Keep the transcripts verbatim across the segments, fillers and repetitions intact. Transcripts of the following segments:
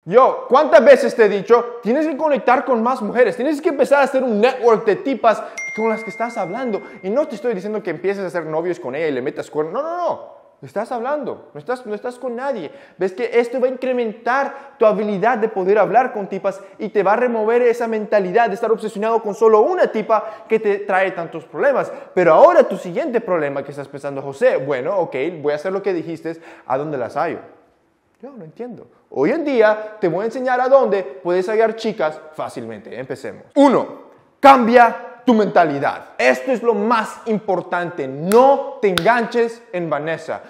Yo, ¿cuántas veces te he dicho? Tienes que conectar con más mujeres. Tienes que empezar a hacer un network de tipas con las que estás hablando. Y no te estoy diciendo que empieces a hacer novios con ella y le metas cuernos. No, no, no. Estás hablando, no estás, no estás con nadie. Ves que esto va a incrementar tu habilidad de poder hablar con tipas y te va a remover esa mentalidad de estar obsesionado con solo una tipa que te trae tantos problemas. Pero ahora tu siguiente problema que estás pensando, José, bueno, ok, voy a hacer lo que dijiste, ¿a dónde las hallo? Yo no entiendo. Hoy en día te voy a enseñar a dónde puedes hallar chicas fácilmente. Empecemos. Uno, cambia tu mentalidad. Esto es lo más importante. No te enganches en Vanessa.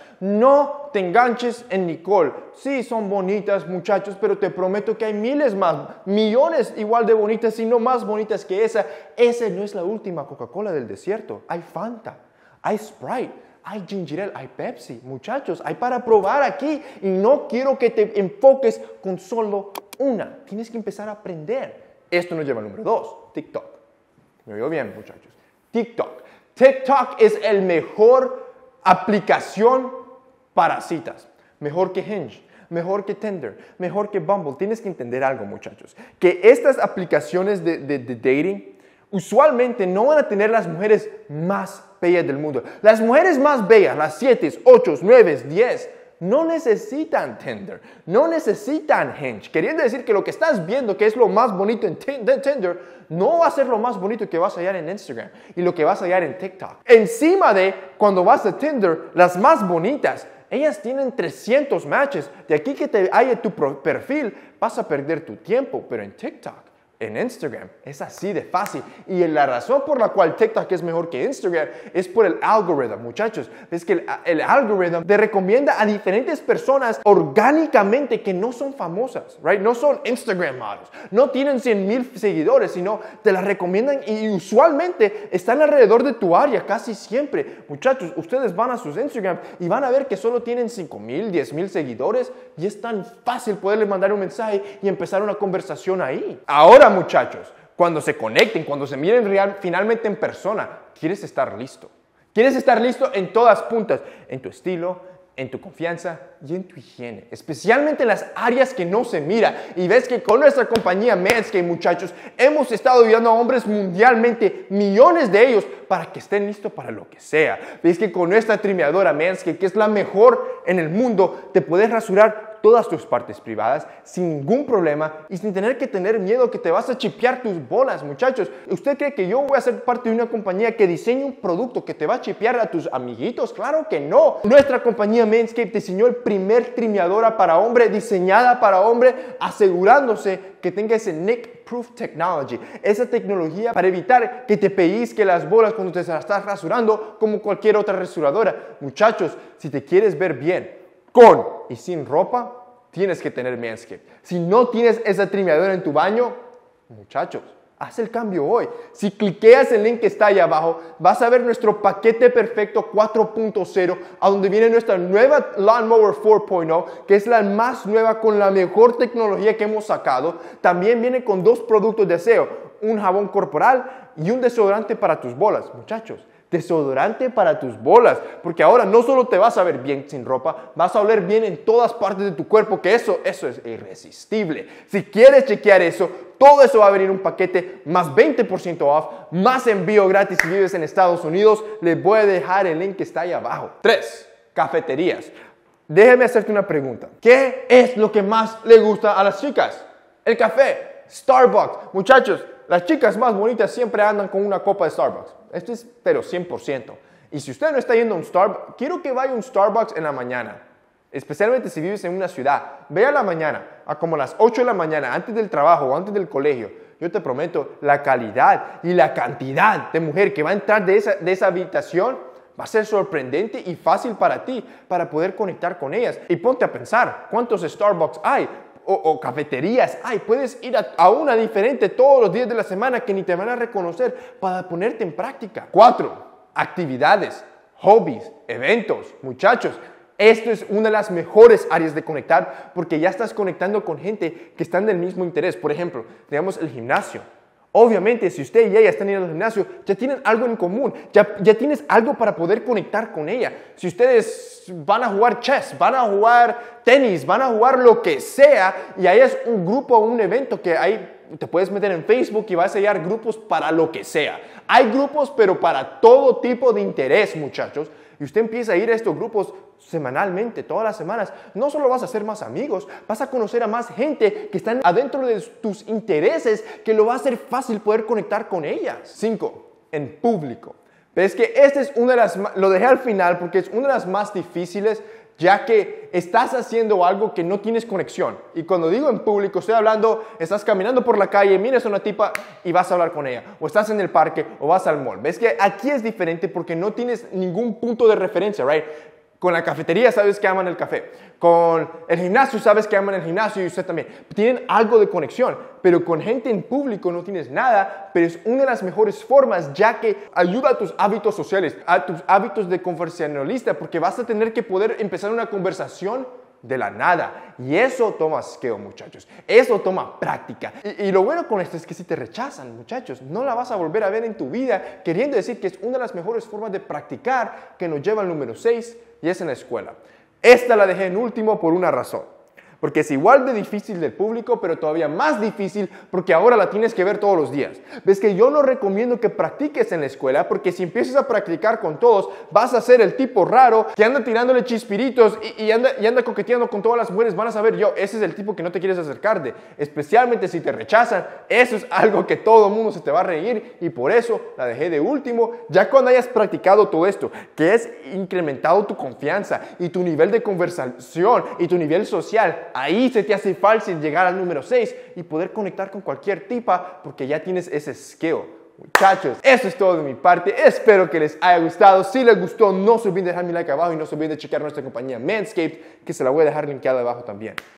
No te enganches en Nicole. Sí, son bonitas, muchachos, pero te prometo que hay miles más, millones igual de bonitas, si no más bonitas que esa. Esa no es la última Coca-Cola del desierto. Hay Fanta, hay Sprite, hay Ginger Ale, hay Pepsi. Muchachos, hay para probar aquí. Y no quiero que te enfoques con solo una. Tienes que empezar a aprender. Esto nos lleva al número dos, TikTok. Me oigo bien, muchachos. TikTok. TikTok es el mejor aplicación para citas. Mejor que Hinge, mejor que Tinder, mejor que Bumble. Tienes que entender algo, muchachos. Que estas aplicaciones de, de, de dating usualmente no van a tener las mujeres más bellas del mundo. Las mujeres más bellas, las siete, ocho, nueve, diez, no necesitan Tinder, no necesitan Hinge. Queriendo decir que lo que estás viendo, que es lo más bonito en Tinder, no va a ser lo más bonito que vas a hallar en Instagram y lo que vas a hallar en TikTok. Encima de, cuando vas a Tinder, las más bonitas, ellas tienen trescientos matches. De aquí que te halle tu perfil, vas a perder tu tiempo. Pero en TikTok, en Instagram, es así de fácil. Y la razón por la cual TikTok es mejor que Instagram es por el algoritmo, muchachos. Es que el, el algoritmo te recomienda a diferentes personas orgánicamente que no son famosas, right? No son Instagram models, no tienen cien mil seguidores, sino te las recomiendan y usualmente están alrededor de tu área casi siempre. Muchachos, ustedes van a sus Instagram y van a ver que solo tienen cinco mil, diez mil seguidores y es tan fácil poderle mandar un mensaje y empezar una conversación ahí. Ahora, muchachos, cuando se conecten, cuando se miren real, finalmente en persona, quieres estar listo. Quieres estar listo en todas puntas, en tu estilo, en tu confianza y en tu higiene, especialmente en las áreas que no se mira. Y ves que con nuestra compañía Manscaped, muchachos, hemos estado ayudando a hombres mundialmente, millones de ellos, para que estén listos para lo que sea. Ves que con nuestra trimeadora Manscaped, que es la mejor en el mundo, te puedes rasurar todas tus partes privadas sin ningún problema y sin tener que tener miedo que te vas a chipear tus bolas, muchachos. ¿Usted cree que yo voy a ser parte de una compañía que diseñe un producto que te va a chipear a tus amiguitos? Claro que no. Nuestra compañía Manscaped diseñó el primer trimeadora para hombre, diseñada para hombre, asegurándose que tenga ese Nick Proof Technology, esa tecnología para evitar que te pellizque las bolas cuando te las estás rasurando como cualquier otra rasuradora. Muchachos, si te quieres ver bien con y sin ropa, tienes que tener Manscaped. Si no tienes esa trimeadora en tu baño, muchachos, haz el cambio hoy. Si cliqueas el link que está ahí abajo, vas a ver nuestro paquete perfecto cuatro punto cero, a donde viene nuestra nueva Lawnmower cuatro punto cero, que es la más nueva con la mejor tecnología que hemos sacado. También viene con dos productos de aseo, un jabón corporal y un desodorante para tus bolas, muchachos. Desodorante para tus bolas, porque ahora no solo te vas a ver bien sin ropa, vas a oler bien en todas partes de tu cuerpo, que eso, eso es irresistible. Si quieres chequear eso, todo eso va a venir en un paquete más veinte por ciento off, más envío gratis si vives en Estados Unidos. Les voy a dejar el link que está ahí abajo. tres. Cafeterías. Déjame hacerte una pregunta. ¿Qué es lo que más le gusta a las chicas? El café. Starbucks. Muchachos, las chicas más bonitas siempre andan con una copa de Starbucks. Esto es, pero cien por ciento. Y si usted no está yendo a un Starbucks, quiero que vaya a un Starbucks en la mañana. Especialmente si vives en una ciudad. Ve a la mañana, a como las ocho de la mañana, antes del trabajo o antes del colegio. Yo te prometo, la calidad y la cantidad de mujer que va a entrar de esa, de esa habitación va a ser sorprendente y fácil para ti, para poder conectar con ellas. Y ponte a pensar, ¿cuántos Starbucks hay? O, o cafeterías hay. Puedes ir a, a una diferente todos los días de la semana que ni te van a reconocer para ponerte en práctica. Cuatro, actividades, hobbies, eventos. Muchachos, esto es una de las mejores áreas de conectar porque ya estás conectando con gente que están del mismo interés. Por ejemplo, digamos el gimnasio. Obviamente, si usted y ella están yendo al gimnasio, ya tienen algo en común, ya, ya tienes algo para poder conectar con ella. Si ustedes van a jugar chess, van a jugar tenis, van a jugar lo que sea, y ahí es un grupo o un evento que hay, te puedes meter en Facebook y vas a hallar grupos para lo que sea. Hay grupos, pero para todo tipo de interés, muchachos. Y usted empieza a ir a estos grupos semanalmente, todas las semanas. No solo vas a hacer más amigos, vas a conocer a más gente que están adentro de tus intereses, que lo va a hacer fácil poder conectar con ellas. Cinco, en público. Pero es que este es una de las, lo dejé al final porque es una de las más difíciles, ya que estás haciendo algo que no tienes conexión. Y cuando digo en público, estoy hablando, estás caminando por la calle, miras a una tipa y vas a hablar con ella. O estás en el parque o vas al mall. ¿Ves que aquí es diferente porque no tienes ningún punto de referencia, right? Con la cafetería sabes que aman el café. Con el gimnasio sabes que aman el gimnasio y usted también. Tienen algo de conexión, pero con gente en público no tienes nada, pero es una de las mejores formas ya que ayuda a tus hábitos sociales, a tus hábitos de conversacionalista, porque vas a tener que poder empezar una conversación de la nada. Y eso toma skill, muchachos. Eso toma práctica. Y, y lo bueno con esto es que si te rechazan, muchachos, no la vas a volver a ver en tu vida, queriendo decir que es una de las mejores formas de practicar que nos lleva al número seis, y es en la escuela. Esta la dejé en último por una razón. Porque es igual de difícil del público, pero todavía más difícil porque ahora la tienes que ver todos los días. Ves que yo no recomiendo que practiques en la escuela, porque si empiezas a practicar con todos, vas a ser el tipo raro que anda tirándole chispiritos y, y, anda, y anda coqueteando con todas las mujeres. Van a saber, yo, ese es el tipo que no te quieres acercar de. Especialmente si te rechazan, eso es algo que todo el mundo se te va a reír, y por eso la dejé de último. Ya cuando hayas practicado todo esto, que es incrementado tu confianza y tu nivel de conversación y tu nivel social, ahí se te hace fácil llegar al número seis y poder conectar con cualquier tipa porque ya tienes ese skill. Muchachos, eso es todo de mi parte. Espero que les haya gustado. Si les gustó, no se olviden de dejar mi like abajo y no se olviden de checar nuestra compañía Manscaped, que se la voy a dejar linkeada abajo también.